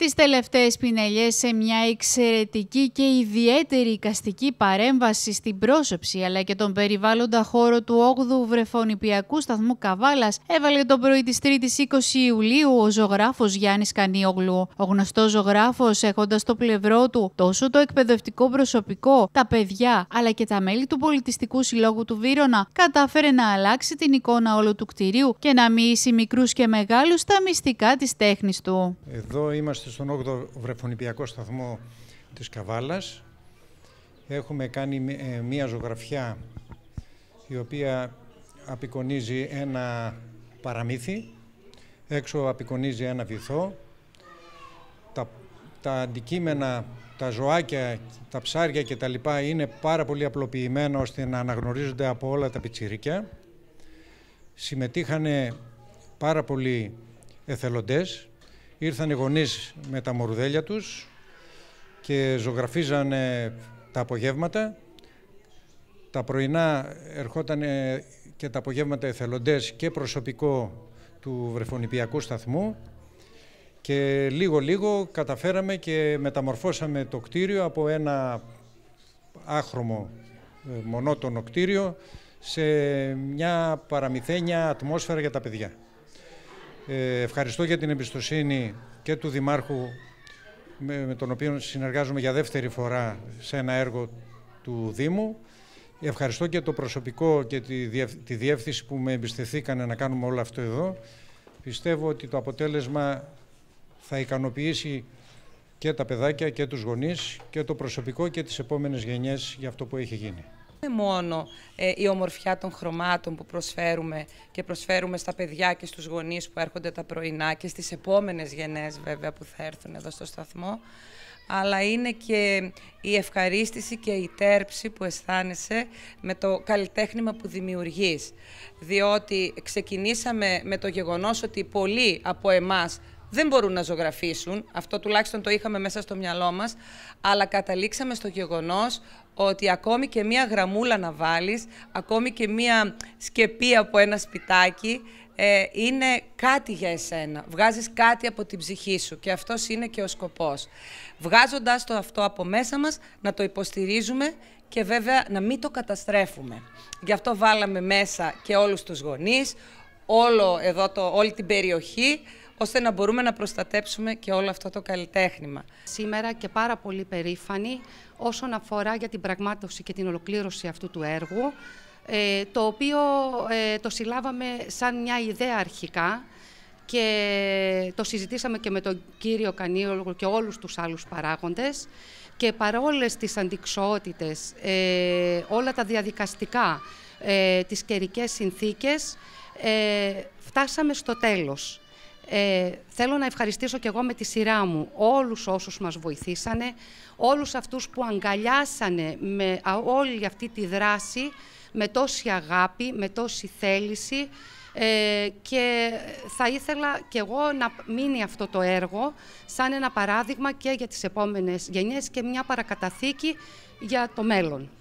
Τις τελευταίες πινελιές σε μια εξαιρετική και ιδιαίτερη εικαστική παρέμβαση στην πρόσωψη αλλά και τον περιβάλλοντα χώρο του 8ου βρεφονιπιακού σταθμού Καβάλας έβαλε το πρωί της 3ης 20 Ιουλίου ο ζωγράφος Γιάννης Κανίογλου. Ο γνωστός ζωγράφος, έχοντας στο πλευρό του τόσο το εκπαιδευτικό προσωπικό, τα παιδιά αλλά και τα μέλη του Πολιτιστικού Συλλόγου του Βύρωνα, κατάφερε να αλλάξει την εικόνα όλου του κτηρίου και να μοιήσει μικρούς και μεγάλους στα μυστικά της τέχνης του. Εδώ είμαστε στον 8ο βρεφονιπιακό σταθμό της Καβάλας. Έχουμε κάνει μία ζωγραφιά η οποία απεικονίζει ένα παραμύθι, έξω απεικονίζει ένα βυθό. Τα αντικείμενα, τα ζωάκια, τα ψάρια και τα λοιπά είναι πάρα πολύ απλοποιημένα ώστε να αναγνωρίζονται από όλα τα πιτσιρίκια. Συμμετείχανε πάρα πολλοί εθελοντές. Ήρθαν οι γονείς με τα μορουδέλια τους και ζωγραφίζανε τα απογεύματα. Τα πρωινά ερχόταν και τα απογεύματα εθελοντές και προσωπικό του βρεφονιπιακού σταθμού και λίγο καταφέραμε και μεταμορφώσαμε το κτίριο από ένα άχρωμο μονότονο κτίριο σε μια παραμυθένια ατμόσφαιρα για τα παιδιά. Ευχαριστώ για την εμπιστοσύνη και του Δημάρχου με τον οποίο συνεργάζομαι για δεύτερη φορά σε ένα έργο του Δήμου. Ευχαριστώ και το προσωπικό και τη διεύθυνση που με εμπιστευθήκανε να κάνουμε όλο αυτό εδώ. Πιστεύω ότι το αποτέλεσμα θα ικανοποιήσει και τα παιδάκια και τους γονείς και το προσωπικό και τις επόμενες γενιές για αυτό που έχει γίνει. Είναι μόνο η ομορφιά των χρωμάτων που προσφέρουμε στα παιδιά και στους γονείς που έρχονται τα πρωινά και στις επόμενες γενναίες βέβαια που θα έρθουν εδώ στο σταθμό, αλλά είναι και η ευχαρίστηση και η τέρψη που αισθάνεσαι με το καλλιτέχνημα που δημιουργείς. Διότι ξεκινήσαμε με το γεγονός ότι πολλοί από εμάς δεν μπορούν να ζωγραφίσουν, αυτό τουλάχιστον το είχαμε μέσα στο μυαλό μας, αλλά καταλήξαμε στο γεγονός ότι ακόμη και μία γραμμούλα να βάλεις, ακόμη και μία σκεπή από ένα σπιτάκι, είναι κάτι για εσένα. Βγάζεις κάτι από την ψυχή σου και αυτός είναι και ο σκοπός. Βγάζοντας το αυτό από μέσα μας, να το υποστηρίζουμε και βέβαια να μην το καταστρέφουμε. Γι' αυτό βάλαμε μέσα και όλους τους γονείς, όλη την περιοχή, ώστε να μπορούμε να προστατέψουμε και όλο αυτό το καλλιτέχνημα. Σήμερα και πάρα πολύ περήφανη όσον αφορά για την πραγμάτωση και την ολοκλήρωση αυτού του έργου, το οποίο το συλλάβαμε σαν μια ιδέα αρχικά και το συζητήσαμε και με τον κύριο Κανίογλου και όλους τους άλλους παράγοντες και παρόλες τις αντιξοότητες, όλα τα διαδικαστικά, τις καιρικές συνθήκες, φτάσαμε στο τέλος. Θέλω να ευχαριστήσω και εγώ με τη σειρά μου όλους όσους μας βοηθήσανε, όλους αυτούς που αγκαλιάσανε με όλη αυτή τη δράση, με τόση αγάπη, με τόση θέληση και θα ήθελα και εγώ να μείνει αυτό το έργο σαν ένα παράδειγμα και για τις επόμενες γενιές και μια παρακαταθήκη για το μέλλον.